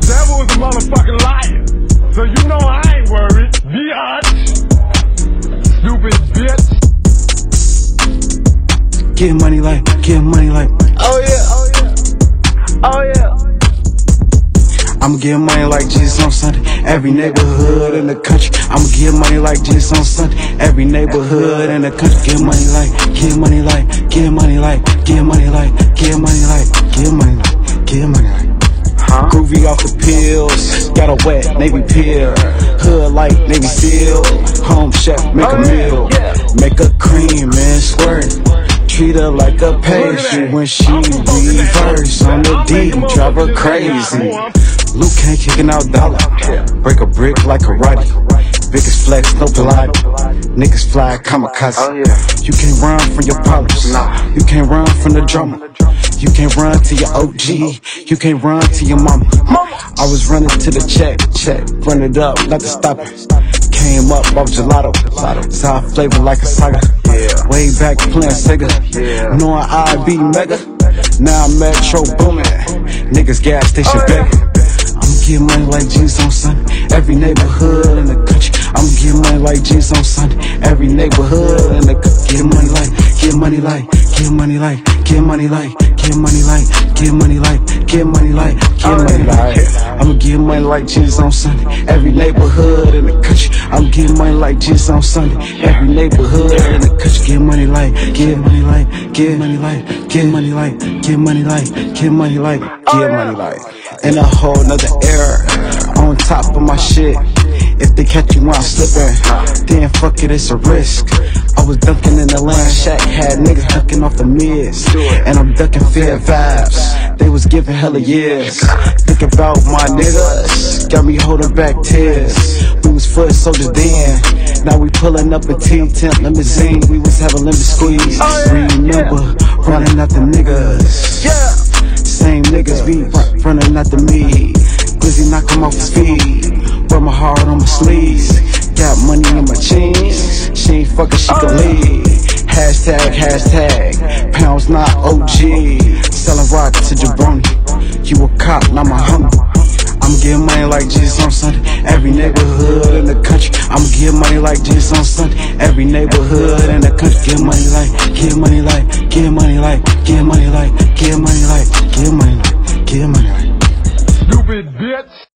devil is a motherfucking liar. So you know I ain't worried. Biatch. Stupid bitch. Get money like, get money like. Oh yeah, oh yeah, oh yeah. I'ma get money like Jesus on Sunday. Every neighborhood in the country. I'ma get money like Jesus on Sunday. Every neighborhood in the country. Get money like, get money like, get money like, get money like, get money like, get money like, get money like. Groovy off the pills, got a wet Navy pill. Hood like Navy SEAL. Home chef, make a meal. Make a cream and squirt. Treat her like a pastry when she reverse on the D, drive her crazy. Luke can't kicking out dollar. Break a brick like a roddy. Biggest flex, no Pilates. Niggas fly kamikaze. You can't run from your problems. You can't run from the drama. You can't run to your OG. You can't run to your mama. I was running to the check. Run it up, not to stop it. Came up off gelato. Sour flavor like a saga. Way back playing Sega. Knowing I'd be mega. Now I'm Metro booming. Niggas gas station begging. I'ma get money like Jesus on Sunday. Every neighborhood in the country. I'ma get money like Jesus on Sunday. Every neighborhood in the country. Get money like, get money like, get money like, get money like, get money like, get money like, get money like, get money like. I'ma get money like Jesus on Sunday. Every neighborhood in the country. I'm getting money like Jesus on Sunday. Every neighborhood in the country. Get money like, get money like, get money like, get money like, get money like, get money like, get money like. In a whole nother era, on top of my shit. If they catch you while I'm slipping, then fuck it, it's a risk. I was dunking in the land shack, had niggas ducking off the mids, and I'm ducking fair vibes. They was giving hella years. Think about my niggas, got me holding back tears. We was foot soldiers then, now we pulling up a T-10 limousine. We was having lemon squeeze. Remember running out the niggas. Same niggas be running out the me. Glizzy knock him off his feet. Wear my heart on my sleeves. Got money in my jeans. She ain't fucking, she can leave. Hashtag, pounds not OG. Selling rock to jabroni. You a cop, not my homie. I'm getting money like Jesus on Sunday. Every neighborhood in the country. I'm getting money like Jesus on Sunday. Every neighborhood in the country. Get money like, get money like, get money like, get money like, get money like, get money like, get money like. Stupid bitch.